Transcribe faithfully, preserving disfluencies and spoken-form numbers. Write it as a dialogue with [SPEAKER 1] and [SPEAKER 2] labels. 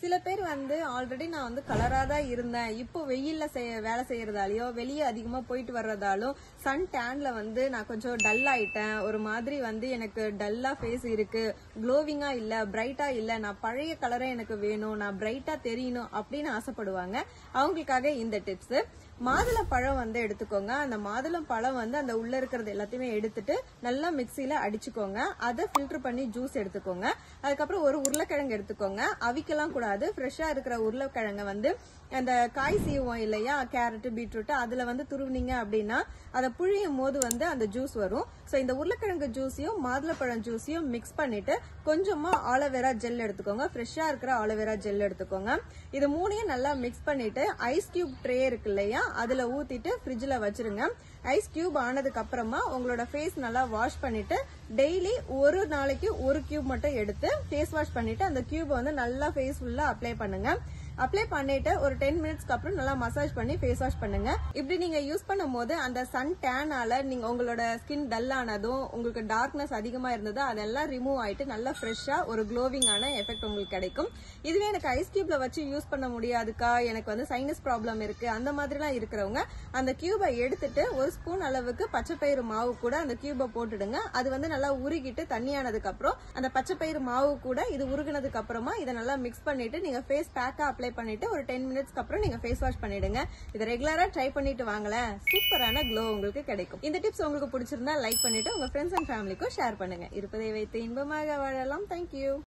[SPEAKER 1] சில பேர் வந்து ஆல்ரெடி நான் வந்து கலரா தான் இருந்தேன், இப்போ வெயில்ல வேலை செய்யறதாலயோ வெளியே அதிகமா போயிட்டு வர்றதாலும் சன் டேன்ல வந்து நான் கொஞ்சம் டல் ஆயிட்டேன், ஒரு மாதிரி வந்து எனக்கு டல்லா ஃபேஸ் இருக்கு, க்ளோவிங்கா இல்ல, பிரைட்டா இல்ல, நான் பழைய கலரே எனக்கு வேணும், நான் பிரைட்டா தெரியணும் அப்படின்னு ஆசைப்படுவாங்க. அவங்களுக்காக இந்த டிப்ஸ். மாதுளை பழம் வந்து எடுத்துக்கோங்க. அந்த மாதுளம் பழம் வந்து அந்த உள்ள இருக்கிறது எல்லாத்தையுமே எடுத்துட்டு நல்லா மிக்சியில அடிச்சுக்கோங்க. அதை ஃபில்டர் பண்ணி ஜூஸ் எடுத்துக்கோங்க. அதுக்கப்புறம் ஒரு உருளைக்கிழங்கு எடுத்துக்கோங்க. அவிக்கலாம் கூடாது. ஃப்ரெஷ்ஷா இருக்கிற உருளைக்கிழங்க வந்து அந்த காய் சீவோம் இல்லையா, கேரட் பீட்ரூட், அதுல வந்து துருவினீங்க அப்படின்னா அதை புழியும் போது வந்து அந்த ஜூஸ் வரும். சோ இந்த உருளைக்கிழங்கு ஜூஸையும் மாதுளப்பழம் ஜூஸையும் மிக்ஸ் பண்ணிட்டு கொஞ்சமா ஆலோவேரா ஜெல் எடுத்துக்கோங்க. ஃப்ரெஷ்ஷா இருக்கிற ஆலோவேரா ஜெல் எடுத்துக்கோங்க. இது மூணையும் நல்லா மிக்ஸ் பண்ணிட்டு ஐஸ் கியூப் ட்ரே இருக்கு இல்லையா, அதுல ஊத்திட்டு ஃப்ரிட்ஜ்ல வச்சிருங்க. ஐஸ் கியூப் ஆனதுக்கு அப்புறமா உங்களோட ஃபேஸ் நல்லா வாஷ் பண்ணிட்டு டெய்லி ஒரு நாளைக்கு ஒரு கியூப் மட்டும் எடுத்து ஃபேஸ் வாஷ் பண்ணிட்டு அந்த கியூப் வந்து நல்லா ஃபேஸ் ஃபுல்லா அப்ளை பண்ணுங்க. அப்ளை பண்ணிட்டு ஒரு டென் மினிட்ஸ்க்கு அப்புறம் நல்லா மசாஜ் பண்ணி ஃபேஸ் வாஷ் பண்ணுங்க. இப்படி நீங்க யூஸ் பண்ணும் போது அந்த சன் டேனால நீங்க உங்களோட ஸ்கின் டல் ஆனதும் உங்களுக்கு டார்க்னஸ் அதிகமா இருந்ததோ அதெல்லாம் ரிமூவ் ஆயிட்டு நல்லா ஃப்ரெஷ்ஷா ஒரு க்ளோவிங்கான எஃபெக்ட் உங்களுக்கு கிடைக்கும். இதுவே எனக்கு ஐஸ் கியூப்ல வச்சு யூஸ் பண்ண முடியாதுக்கா, எனக்கு வந்து சைனஸ் ப்ராப்ளம் இருக்கு, அந்த மாதிரிலாம் இருக்கிறவங்க அந்த கியூபை எடுத்துட்டு ஒரு ஸ்பூன் அளவுக்கு பச்சைப்பயிறு மாவு கூட அந்த கியூபை போட்டுடுங்க. அது வந்து நல்லா உருகிட்டு தண்ணியானதுக்கு அப்புறம் அந்த பச்சைப்பயிறு மாவு கூட இது உருகினதுக்கு அப்புறமா இதை நல்லா மிக்ஸ் பண்ணிட்டு நீங்க ஃபேஸ் பேக்கா அப்ளை பண்ணிட்டு ஒரு டென் மினிட்ஸ்க்கு அப்புறம் நீங்க ஃபேஸ் வாஷ் பண்ணிடுங்க. இதை ரெகுலரா ட்ரை பண்ணிட்டு வாங்களேன், சூப்பரான க்ளோ உங்களுக்கு கிடைக்கும். இந்த டிப்ஸ் உங்களுக்கு பிடிச்சிருந்தா லைக் பண்ணிட்டு உங்க ஃப்ரெண்ட்ஸ் அண்ட் ஃபேமிலிக்கும் ஷேர் பண்ணுங்க. இருப்பதை வைத்து இன்பமாக வாழலாம். தேங்க்யூ.